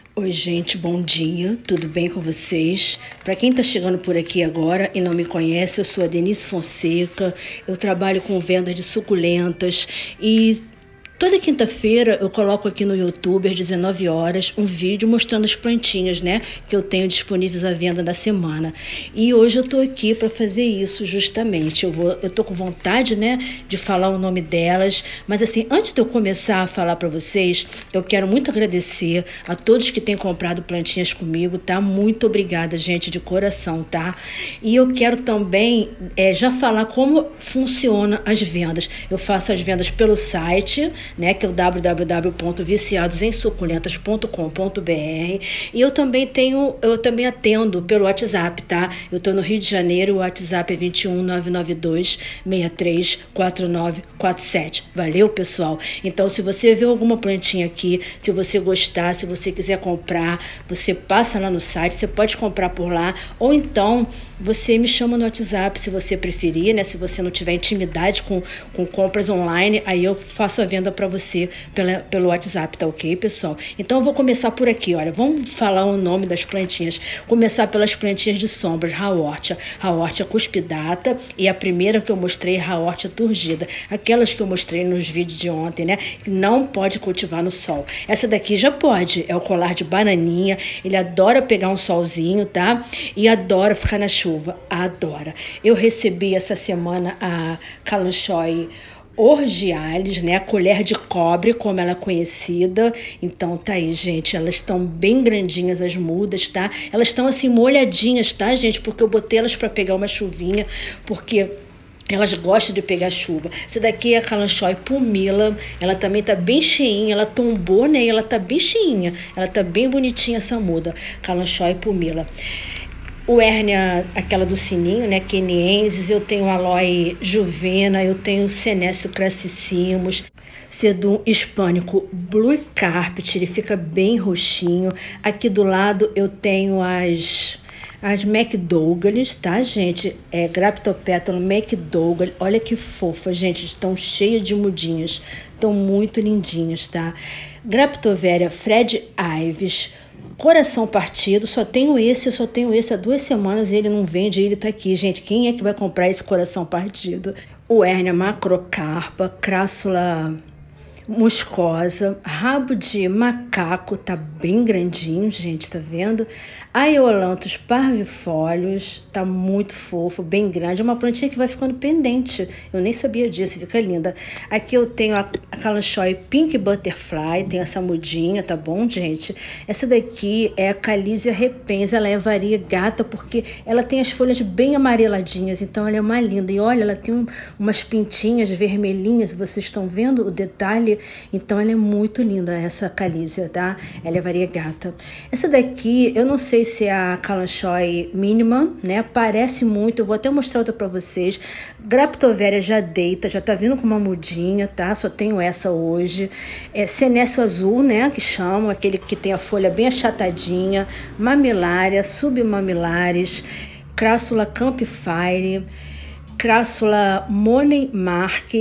Oi, gente, bom dia, tudo bem com vocês? Para quem está chegando por aqui agora e não me conhece, eu sou a Denise Fonseca, eu trabalho com venda de suculentas e toda quinta-feira eu coloco aqui no YouTube às 19 horas um vídeo mostrando as plantinhas, né, que eu tenho disponíveis à venda na semana. E hoje eu tô aqui para fazer isso justamente. Eu tô com vontade, né, de falar o nome delas, mas assim, antes de eu começar a falar para vocês, eu quero muito agradecer a todos que têm comprado plantinhas comigo, tá? Muito obrigada, gente, de coração, tá? E eu quero também já falar como funciona as vendas. Eu faço as vendas pelo site, né, que é o www.viciadosemsuculentas.com.br, e eu também atendo pelo WhatsApp, tá? Eu tô no Rio de Janeiro, o WhatsApp é 21 992 63 4947. Valeu, pessoal? Então, se você vê alguma plantinha aqui, se você gostar, se você quiser comprar, você passa lá no site, você pode comprar por lá, ou então você me chama no WhatsApp, se você preferir, né? Se você não tiver intimidade com compras online, aí eu faço a venda para você pelo WhatsApp, tá ok, pessoal? Então eu vou começar por aqui, olha, vamos falar o nome das plantinhas. Começar pelas plantinhas de sombras, Haworthia cuspidata, e a primeira que eu mostrei, Haworthia turgida, aquelas que eu mostrei nos vídeos de ontem, né? Que não pode cultivar no sol. Essa daqui já pode, é o colar de bananinha, ele adora pegar um solzinho, tá? E adora ficar na chuva, adora. Eu recebi essa semana a Kalanchoe orgialis, né? A colher de cobre, como ela é conhecida. Então tá aí, gente. Elas estão bem grandinhas, as mudas, tá? Elas estão assim molhadinhas, tá, gente? Porque eu botei elas para pegar uma chuvinha, porque elas gostam de pegar chuva. Essa daqui é a Kalanchoe pumila. Ela também tá bem cheinha. Ela tombou, né? E ela tá bem cheinha. Ela tá bem bonitinha essa muda. Kalanchoe pumila. O hérnia, aquela do sininho, né, queniensis, eu tenho aloe juvena, eu tenho senécio crassicimos, sedum hispânico blue carpet, ele fica bem roxinho. Aqui do lado eu tenho as McDougall, tá, gente? É Graptopétalo McDougall. Olha que fofa, gente. Estão cheias de mudinhas. Estão muito lindinhas, tá? Graptoveria Fred Ives. Coração partido, eu só tenho esse há 2 semanas e ele não vende, ele tá aqui, gente. Quem é que vai comprar esse coração partido? O hérnia macrocarpa, crassula muscosa, rabo de macaco, tá bem grandinho, gente, tá vendo? Aeolanthus parvifólios, tá muito fofo, bem grande, é uma plantinha que vai ficando pendente, eu nem sabia disso, fica linda. Aqui eu tenho a Kalanchoe Pink Butterfly, tem essa mudinha, tá bom, gente? Essa daqui é a Calesia repens, ela é variegata porque ela tem as folhas bem amareladinhas, então ela é uma linda, e olha, ela tem umas pintinhas vermelhinhas, vocês estão vendo o detalhe? Então ela é muito linda, essa Calesia, tá? Ela é variegata. Essa daqui, eu não sei se é a Kalanchoe mínima, né? Parece muito, eu vou até mostrar outra pra vocês. Graptoveria já deita, já tá vindo com uma mudinha, tá? Só tenho essa hoje. Senécio azul, né? Que chamam, aquele que tem a folha bem achatadinha. Mamilária, submamilares, Crassula campfire, Crassula Money Mark,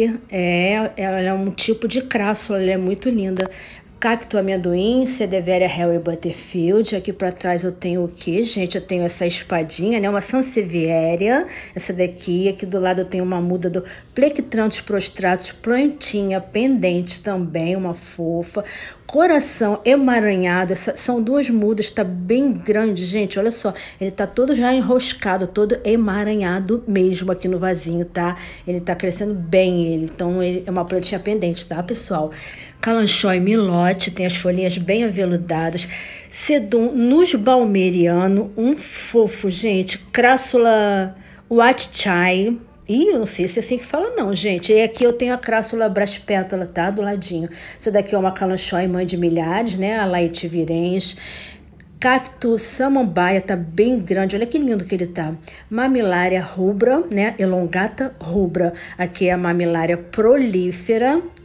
ela é um tipo de crassula, ela é muito linda. Cacto amendoim, Cedeveria Harry Butterfield. Aqui para trás eu tenho o que, gente? Eu tenho essa espadinha, né? Uma Sansevieria, essa daqui. Aqui do lado eu tenho uma muda do Plectranthus prostratus, plantinha pendente também, uma fofa. Coração emaranhado, são duas mudas, tá bem grande, gente, olha só. Ele tá todo já enroscado, todo emaranhado mesmo aqui no vasinho, tá? Ele tá crescendo bem, então ele é uma plantinha pendente, tá, pessoal? Kalanchoe milote, tem as folhinhas bem aveludadas. Sedum nusbaumeriano, um fofo, gente. Crassula Watchai. Eu não sei se é assim que fala não, gente. E aqui eu tenho a Crassula braspétala, tá? Do ladinho. Essa daqui é uma Kalanchoe mãe de milhares, né? A Laetivirens. Cacto samambaia, tá bem grande, olha que lindo que ele tá. Mamilária rubra, né? Elongata rubra. Aqui é a mamilária prolífera,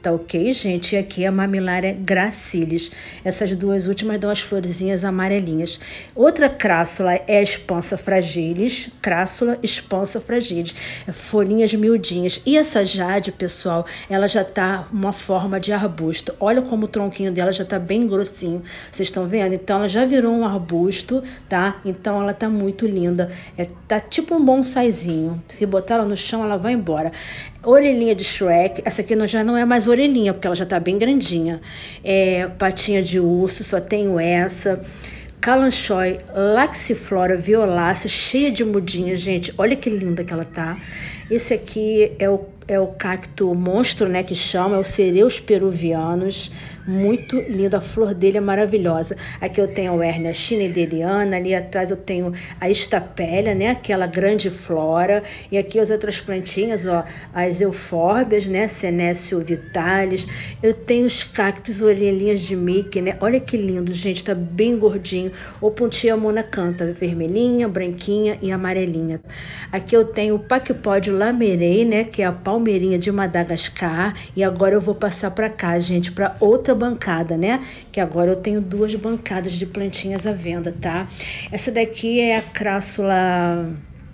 tá ok, gente? E aqui a Mamilária gracilis. Essas duas últimas dão as florezinhas amarelinhas. Outra crassula é a Expansa fragilis, crassula Expansa fragilis, folhinhas miudinhas. E essa jade, pessoal, ela já tá uma forma de arbusto. Olha como o tronquinho dela já tá bem grossinho. Vocês estão vendo? Então ela já virou um arbusto, tá? Então ela tá muito linda. Tá tipo um bonsaizinho. Se botar ela no chão, ela vai embora. Orelhinha de Shrek. Essa aqui já não é mais orelhinha, porque ela já tá bem grandinha. Patinha de urso, só tenho essa. Kalanchoe laxiflora violácea, cheia de mudinhas, gente. Olha que linda que ela tá. Esse aqui é o cacto monstro, né, que chama, é o Cereus peruvianos, muito lindo, a flor dele é maravilhosa. Aqui eu tenho a Ernia schneideriana, ali atrás eu tenho a Estapélia, né, aquela grande flora, e aqui as outras plantinhas, ó, as eufórbias, né, Senecio vitalis. Eu tenho os cactos orelhinhas de Mickey, né, olha que lindo, gente, tá bem gordinho. O Puntia monacanta, vermelhinha, branquinha e amarelinha. Aqui eu tenho o Pachypod lamerei, né, que é a palmeirinha de Madagascar, e agora eu vou passar para cá, gente, para outra bancada, né, que agora eu tenho duas bancadas de plantinhas à venda, tá? Essa daqui é a crassula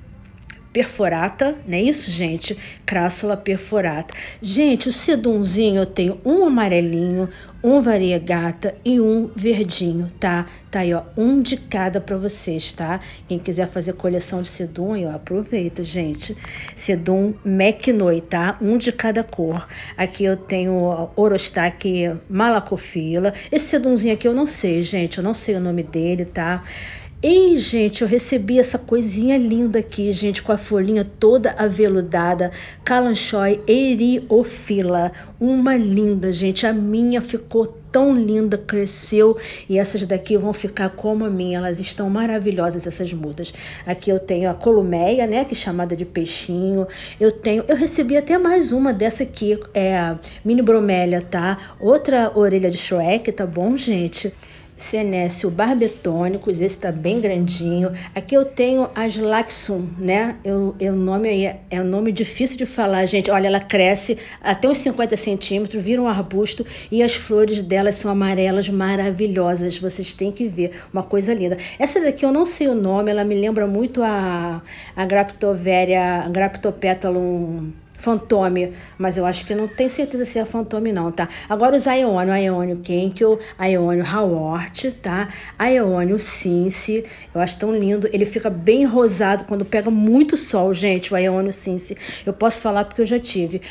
perforata, não é isso, gente? Crassula perforata. Gente, o sedumzinho eu tenho um amarelinho, um variegata e um verdinho, tá? Tá aí, ó, um de cada para vocês, tá? Quem quiser fazer coleção de sedum, ó, aproveita, gente. Sedum Mecnoi, tá? Um de cada cor. Aqui eu tenho Orostaque malacofila. Esse sedumzinho aqui eu não sei, gente, eu não sei o nome dele, tá? E, gente, eu recebi essa coisinha linda aqui, gente, com a folhinha toda aveludada, Kalanchoe eriofila, uma linda, gente, a minha ficou tão linda, cresceu, e essas daqui vão ficar como a minha, elas estão maravilhosas, essas mudas. Aqui eu tenho a Columeia, né, que é chamada de peixinho, eu recebi até mais uma dessa aqui, é a Mini Bromélia, tá? Outra orelha de Shrek, tá bom, gente? Senécio barbetônicos, esse tá bem grandinho. Aqui eu tenho as Laxum, né? O nome aí é um nome difícil de falar, gente. Olha, ela cresce até uns 50 centímetros, vira um arbusto e as flores delas são amarelas maravilhosas. Vocês têm que ver, uma coisa linda. Essa daqui eu não sei o nome, ela me lembra muito a Graptoveria, Graptopetalum Fantôme, mas eu acho que não tenho certeza se é Fantôme não, tá? Agora os Aeônio Kenkyo, Aeônio Hawort, tá? Aeônio Cinci, eu acho tão lindo, ele fica bem rosado quando pega muito sol, gente, o Aeônio Cinci. Eu posso falar porque eu já tive.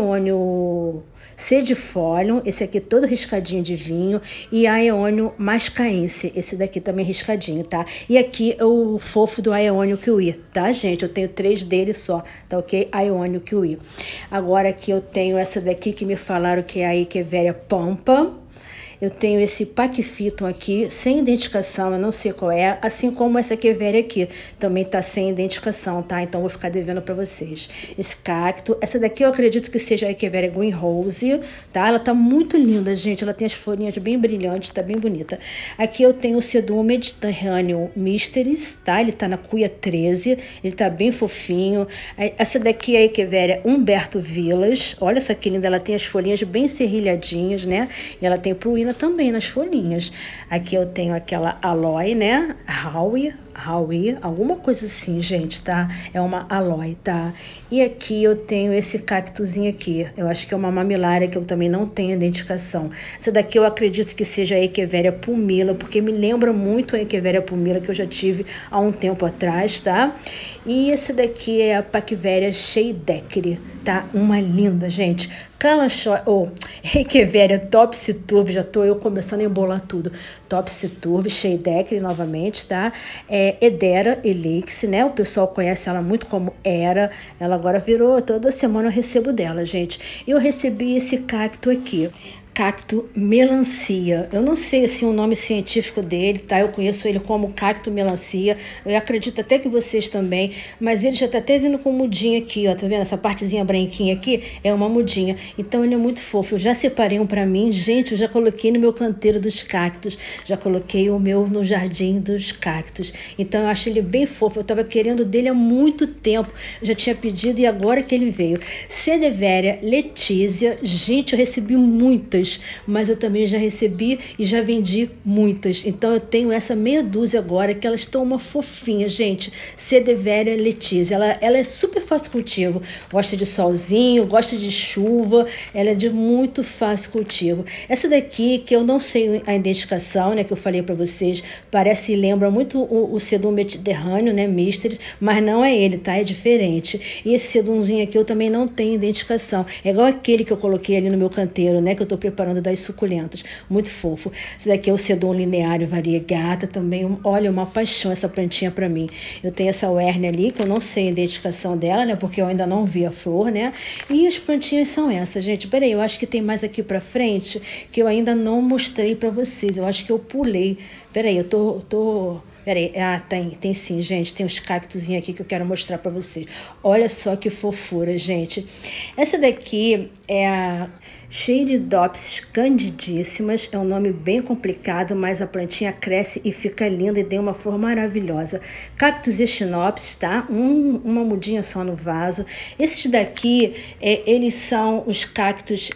Aeônio Cedifolium, esse aqui todo riscadinho de vinho, e Aeônio Mascaense, esse daqui também riscadinho, tá? E aqui é o fofo do Aeônio Kiwi, tá, gente? Eu tenho 3 dele só, tá ok? Aeônio Kiwi. Agora aqui eu tenho essa daqui que me falaram que é a Echeveria pampa. Eu tenho esse Pachyphyton aqui, sem identificação, eu não sei qual é, assim como essa Echeveria aqui, também tá sem identificação, tá? Então vou ficar devendo para vocês. Esse cacto, essa daqui eu acredito que seja a Echeveria Green Rose, tá? Ela tá muito linda, gente, ela tem as folhinhas bem brilhantes, tá bem bonita. Aqui eu tenho o Sedum Mediterranean Mysteries, tá? Ele tá na cuia 13, ele tá bem fofinho. Essa daqui é a Echeveria Humberto Villas, olha só que linda, ela tem as folhinhas bem serrilhadinhas, né? E ela tem pruína também nas folhinhas. Aqui eu tenho aquela aloe, né? Howie, alguma coisa assim, gente, tá? É uma aloe, tá? E aqui eu tenho esse cactuzinho aqui. Eu acho que é uma mamilária que eu também não tenho identificação. Essa daqui eu acredito que seja a Echeveria pumila, porque me lembra muito a Echeveria pumila que eu já tive há um tempo atrás, tá? E esse daqui é a Pachyveria sheideckeri, tá? Uma linda, gente. Kalanchoe, Echeveria topsyturvy, já tô eu começando a embolar tudo. Topsyturvy, sheideckeri novamente, tá? Edera elix, né? O pessoal conhece ela muito como Era. Ela agora virou, toda semana eu recebo dela, gente. Eu recebi esse cacto aqui. cacto melancia. Eu não sei assim, o nome científico dele, tá? Eu conheço ele como cacto melancia. Eu acredito até que vocês também, mas ele já tá até vindo com mudinha aqui, ó, tá vendo? Essa partezinha branquinha aqui é uma mudinha. Então ele é muito fofo. Eu já separei um pra mim, gente, eu já coloquei no meu canteiro dos cactos, já coloquei o meu no jardim dos cactos. Então eu acho ele bem fofo. Eu tava querendo dele há muito tempo. Eu já tinha pedido e agora que ele veio. Sedevéria Letícia, gente, eu recebi muitas, mas eu também já recebi e já vendi muitas. Então eu tenho essa meia dúzia agora, que elas estão uma fofinha, gente. Sedevéria Letícia, ela é super fácil cultivo, gosta de solzinho, gosta de chuva, ela é de muito fácil cultivo. Essa daqui, que eu não sei a identificação, né, que eu falei para vocês, parece, lembra muito o sedum mediterrâneo, né, Mystery, mas não é ele, tá? É diferente. E esse sedumzinho aqui eu também não tenho identificação. É igual aquele que eu coloquei ali no meu canteiro, né, que eu tô preparando das suculentas. Muito fofo. Esse daqui é o sedum lineário variegata, também, olha, uma paixão essa plantinha para mim. Eu tenho essa Werner ali, que eu não sei a identificação dela, né, porque eu ainda não vi a flor, né, e as plantinhas são essas, gente. Peraí, eu acho que tem mais aqui pra frente, que eu ainda não mostrei pra vocês. Eu acho que eu pulei. Peraí, eu tô... Peraí, tem sim, gente. Tem uns cactozinhos aqui que eu quero mostrar pra vocês. Olha só que fofura, gente. Essa daqui é a Cheiridops candidíssimas. É um nome bem complicado, mas a plantinha cresce e fica linda e tem uma flor maravilhosa. Cactus echinopsis, tá? Uma mudinha só no vaso. Esses daqui, eles são os cactos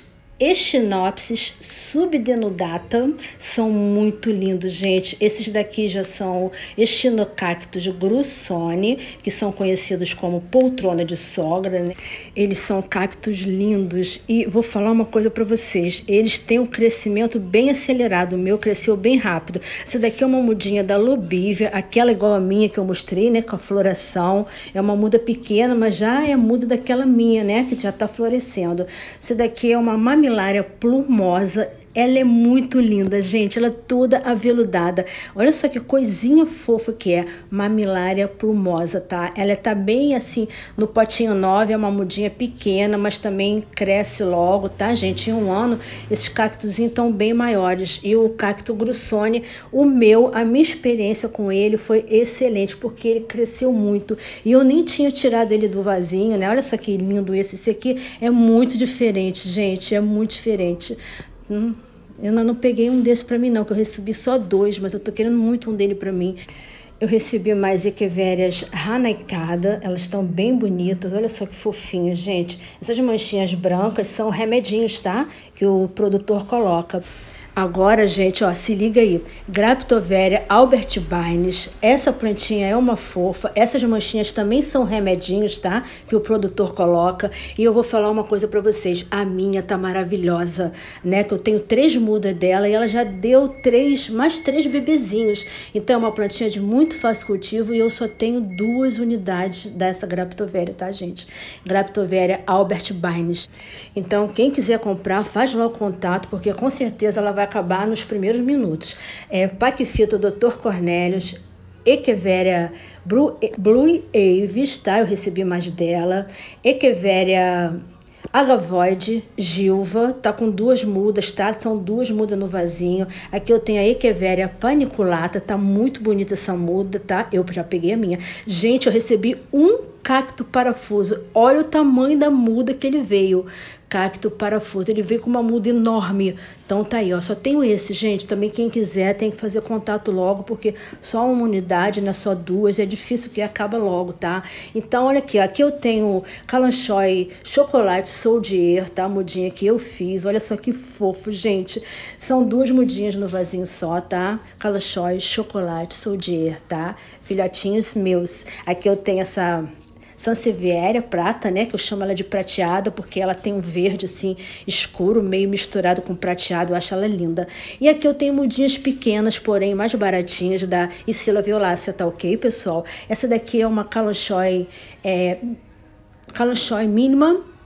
Echinopsis subdenudata, são muito lindos, gente. Esses daqui já são Echinocactus grussoni, que são conhecidos como poltrona de sogra, né? Eles são cactos lindos e vou falar uma coisa para vocês, eles têm um crescimento bem acelerado, o meu cresceu bem rápido. Essa daqui é uma mudinha da Lobívia, aquela igual a minha que eu mostrei, né, com a floração. É uma muda pequena, mas já é a muda daquela minha, né, que já tá florescendo. Essa daqui é uma Mamilária plumosa. Ela é muito linda, gente. Ela é toda aveludada. Olha só que coisinha fofa que é. Mamilária plumosa, tá? Ela tá bem assim no potinho 9. É uma mudinha pequena, mas também cresce logo, tá, gente? Em um ano, esses cactozinhos estão bem maiores. E o cacto grussoni, a minha experiência com ele foi excelente, porque ele cresceu muito. E eu nem tinha tirado ele do vasinho, né? Olha só que lindo esse. Esse aqui é muito diferente, gente. É muito diferente. Eu ainda não peguei um desse pra mim não, que eu recebi só 2, mas eu tô querendo muito um dele pra mim. Eu recebi mais Equevérias ranaicada, elas estão bem bonitas, olha só que fofinho, gente. Essas manchinhas brancas são remedinhos, tá? Que o produtor coloca. Agora, gente, ó, se liga aí. Graptoveria albertibines. Essa plantinha é uma fofa. Essas manchinhas também são remedinhos, tá? Que o produtor coloca. E eu vou falar uma coisa pra vocês. A minha tá maravilhosa, né? Que eu tenho 3 mudas dela e ela já deu mais 3 bebezinhos. Então é uma plantinha de muito fácil cultivo e eu só tenho 2 unidades dessa Graptoveria, tá, gente? Graptoveria albertibines. Então, quem quiser comprar, faz lá o contato, porque com certeza ela vai acabar nos primeiros minutos. Paquifito Dr. Cornélios, Echeveria Blue Aves, tá? Eu recebi mais dela. Echeveria agavoide, Gilva, tá com 2 mudas, tá? São 2 mudas no vasinho. Aqui eu tenho a Echeveria paniculata, tá muito bonita essa muda, tá? Eu já peguei a minha. Gente, eu recebi um cacto parafuso. Olha o tamanho da muda que ele veio. Cacto parafuso. Ele veio com uma muda enorme. Então tá aí, ó. Só tenho esse, gente. Também quem quiser tem que fazer contato logo, porque só uma unidade, não é só 2. É difícil que acaba logo, tá? Então, olha aqui. Aqui eu tenho Kalanchoe Chocolate Soldier, tá? A mudinha que eu fiz. Olha só que fofo, gente. São 2 mudinhas no vasinho só, tá? Kalanchoe Chocolate Soldier, tá? Filhotinhos meus. Aqui eu tenho essa Sansevieria prata, né, que eu chamo ela de prateada, porque ela tem um verde assim escuro, meio misturado com prateado, eu acho ela linda. E aqui eu tenho mudinhas pequenas, porém mais baratinhas, da Iscilla violácea, tá ok, pessoal? Essa daqui é uma Kalanchoe mínima,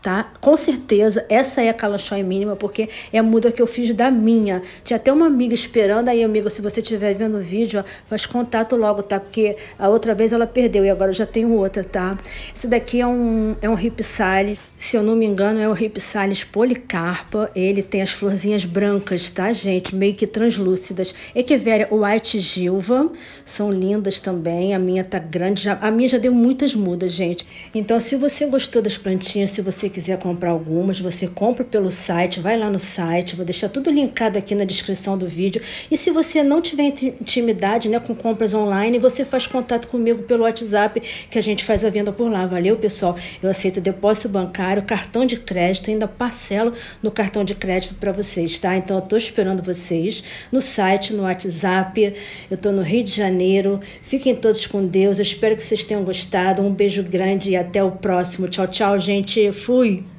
tá? Com certeza, essa é a Calanchoe mínima, porque é a muda que eu fiz da minha. Tinha até uma amiga esperando, aí, amiga, se você estiver vendo o vídeo, ó, faz contato logo, tá? Porque a outra vez ela perdeu e agora eu já tenho outra, tá? Esse daqui é um Ripsalis, se eu não me engano, é um Ripsalis Policarpa. Ele tem as florzinhas brancas, tá, gente? Meio que translúcidas. Echeveria White Gilva, são lindas também. A minha tá grande, a minha já deu muitas mudas, gente. Então, se você gostou das plantinhas, se você quiser comprar algumas, você compra pelo site, vai lá no site, vou deixar tudo linkado aqui na descrição do vídeo. E se você não tiver intimidade, né, com compras online, você faz contato comigo pelo WhatsApp, que a gente faz a venda por lá. Valeu, pessoal? Eu aceito depósito bancário, cartão de crédito, ainda parcelo no cartão de crédito para vocês, tá? Então, eu tô esperando vocês no site, no WhatsApp. Eu tô no Rio de Janeiro. Fiquem todos com Deus. Eu espero que vocês tenham gostado. Um beijo grande e até o próximo. Tchau, tchau, gente. Fui!